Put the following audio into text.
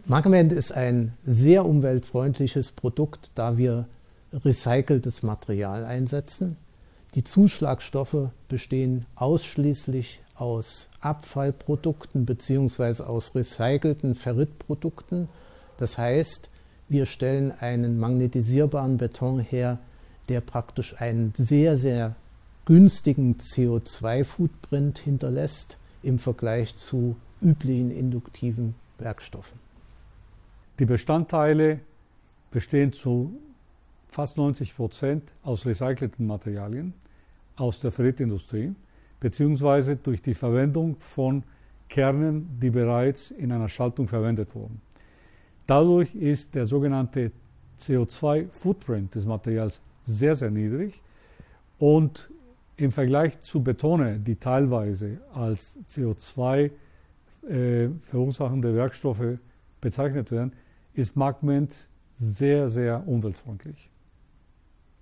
Magment ist ein sehr umweltfreundliches Produkt, da wir recyceltes Material einsetzen. Die Zuschlagstoffe bestehen ausschließlich aus Abfallprodukten bzw. aus recycelten Ferritprodukten. Das heißt, wir stellen einen magnetisierbaren Beton her, der praktisch einen sehr, sehr günstigen CO2-Footprint hinterlässt im Vergleich zu üblichen induktiven Werkstoffen. Die Bestandteile bestehen zu fast 90% aus recycelten Materialien aus der Ferritindustrie, beziehungsweise durch die Verwendung von Kernen, die bereits in einer Schaltung verwendet wurden. Dadurch ist der sogenannte CO2-Footprint des Materials sehr, sehr niedrig und im Vergleich zu Betone, die teilweise als CO2 verursachende Werkstoffe bezeichnet werden, ist Magment sehr, sehr umweltfreundlich.